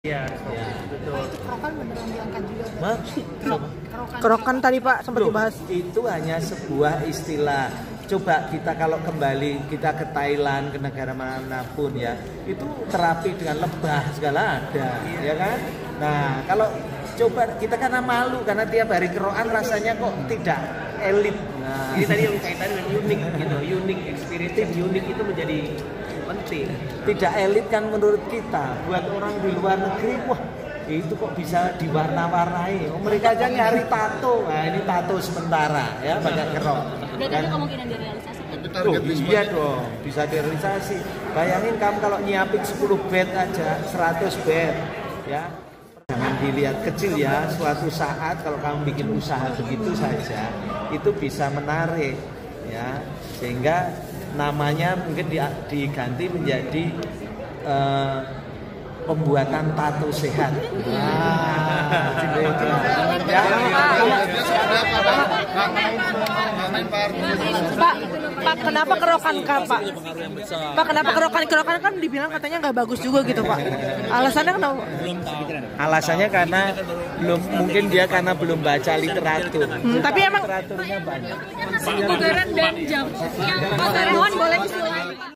Iya, betul. Kerokan beneran diangkat juga. Kerokan tadi Pak sempat dibahas. Itu hanya sebuah istilah. Coba kita kalau kembali kita ke Thailand, ke negara manapun ya, itu terapi dengan lebah segala ada, ya kan? Nah, kalau coba kita karena malu karena tiap hari kerokan rasanya kok tidak elit. Nah, ini tadi yang kaitan dengan unik gitu, unik experience, unik itu menjadi penting. Tidak elit kan menurut kita. Buat orang di luar negeri, wah itu kok bisa diwarna-warnai. Oh, mereka aja nyari tato. Nah, ini tato sementara ya, pakai kerok. Berarti itu kemungkinan direalisasi. Oh, iya dong, bisa direalisasi. Bayangin kamu kalau nyiapin 10 bed aja, 100 bed ya. Jangan dilihat kecil ya, suatu saat kalau kamu bikin usaha begitu saja, itu bisa menarik ya. Sehingga namanya mungkin diganti menjadi pembuatan tato sehat. Pak, kenapa kerokan Pak? Pak, kenapa kerokan kan dibilang katanya nggak bagus juga gitu Pak? Alasannya kenapa? Alasannya karena mungkin dia karena belum baca literatur. Tapi emang literaturnya banyak. Kebugaran dan jam yang boleh